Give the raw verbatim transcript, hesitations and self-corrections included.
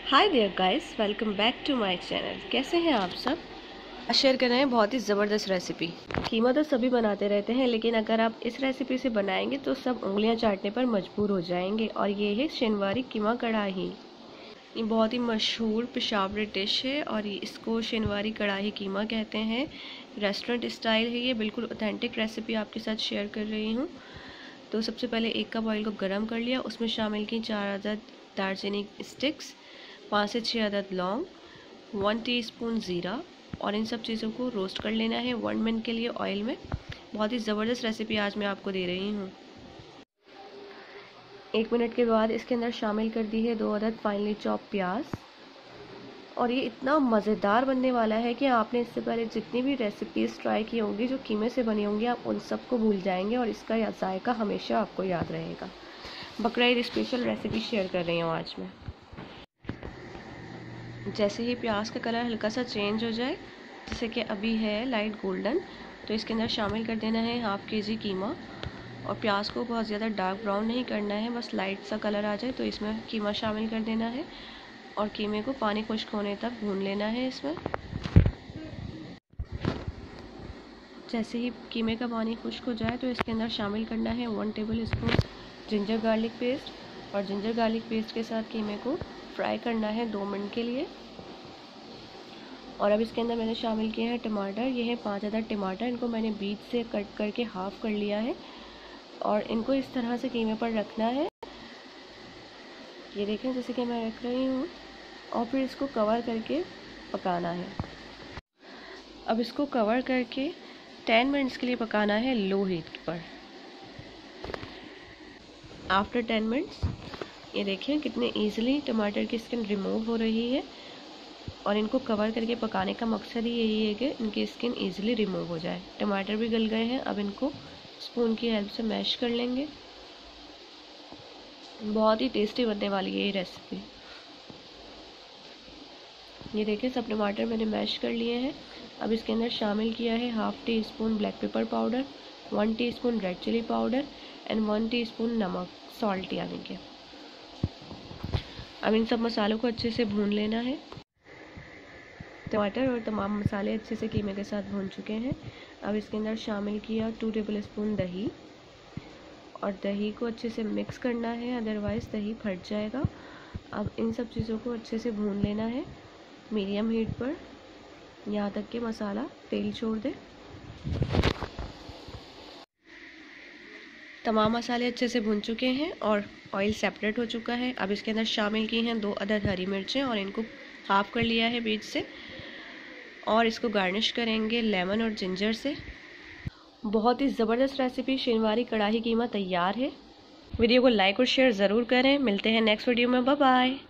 Hi there guys, welcome back to my channel. कैसे हैं आप सब? शेयर कर रहे हैं बहुत ही ज़बरदस्त रेसिपी। कीमा तो सभी बनाते रहते हैं, लेकिन अगर आप इस रेसिपी से बनाएंगे तो सब उंगलियां चाटने पर मजबूर हो जाएंगे। और ये है शिनवारी कीमा कढ़ाही। ये बहुत ही मशहूर पेशावरी डिश है और इसको शिनवारी कढ़ाही कीमा कहते हैं। रेस्टोरेंट स्टाइल है ये, बिल्कुल ऑथेंटिक रेसिपी आपके साथ शेयर कर रही हूँ। तो सबसे पहले एक कप ऑयल को गर्म कर लिया, उसमें शामिल की चार अदद दालचीनी स्टिक्स, पाँच से छः अदद लौंग, वन टीस्पून ज़ीरा, और इन सब चीज़ों को रोस्ट कर लेना है वन मिनट के लिए ऑयल में। बहुत ही ज़बरदस्त रेसिपी आज मैं आपको दे रही हूँ। एक मिनट के बाद इसके अंदर शामिल कर दी है दो अदद फाइनली चॉप प्याज। और ये इतना मज़ेदार बनने वाला है कि आपने इससे पहले जितनी भी रेसिपीज़ ट्राई की होंगी जो कीमे से बनी होंगी, आप उन सबको भूल जाएंगे और इसका जायका हमेशा आपको याद रहेगा। बकरा ईद स्पेशल रेसिपी शेयर कर रही हूँ आज मैं। जैसे ही प्याज का कलर हल्का सा चेंज हो जाए, जैसे कि अभी है लाइट गोल्डन, तो इसके अंदर शामिल कर देना है हाफ़ के जी कीमा। और प्याज को बहुत ज़्यादा डार्क ब्राउन नहीं करना है, बस लाइट सा कलर आ जाए तो इसमें कीमा शामिल कर देना है और कीमे को पानी खुश्क होने तक भून लेना है। इसमें जैसे ही कीमे का पानी खुश्क हो जाए तो इसके अंदर शामिल करना है one tablespoon ginger garlic paste. और जिंजर गार्लिक पेस्ट के साथ कीमे को फ्राई करना है दो मिनट के लिए। और अब इसके अंदर मैंने शामिल किए हैं टमाटर। ये है पाँच अदद टमाटर, इनको मैंने बीच से कट करके हाफ़ कर लिया है और इनको इस तरह से कीमे पर रखना है। ये देखें जैसे कि मैं रख रही हूँ, और फिर इसको कवर करके पकाना है। अब इसको कवर करके टेन मिनट्स के लिए पकाना है लो हीट पर। आफ्टर टेन मिनट्स ये देखें कितने इजीली टमाटर की स्किन रिमूव हो रही है। और इनको कवर करके पकाने का मकसद ही यही है कि इनकी स्किन इजीली रिमूव हो जाए। टमाटर भी गल गए हैं, अब इनको स्पून की हेल्प से मैश कर लेंगे। बहुत ही टेस्टी बनने वाली है ये रेसिपी। ये देखें सब टमाटर मैंने मैश कर लिए हैं। अब इसके अंदर शामिल किया है half teaspoon black pepper powder, one teaspoon red chilli powder and one teaspoon नमक, सॉल्ट यानी कि। अब इन सब मसालों को अच्छे से भून लेना है। टमाटर और तमाम मसाले अच्छे से कीमे के साथ भून चुके हैं। अब इसके अंदर शामिल किया टू टेबल स्पून दही, और दही को अच्छे से मिक्स करना है, अदरवाइज़ दही फट जाएगा। अब इन सब चीज़ों को अच्छे से भून लेना है मीडियम हीट पर, यहाँ तक कि मसाला तेल छोड़ दे। तमाम मसाले अच्छे से भून चुके हैं और ऑयल सेपरेट हो चुका है। अब इसके अंदर शामिल की हैं दो अदद हरी मिर्चें और इनको हाफ़ कर लिया है बीच से। और इसको गार्निश करेंगे लेमन और जिंजर से। बहुत ही ज़बरदस्त रेसिपी शिनवारी कढ़ाही कीमा तैयार है। वीडियो को लाइक और शेयर ज़रूर करें। मिलते हैं नेक्स्ट वीडियो में। Bye bye.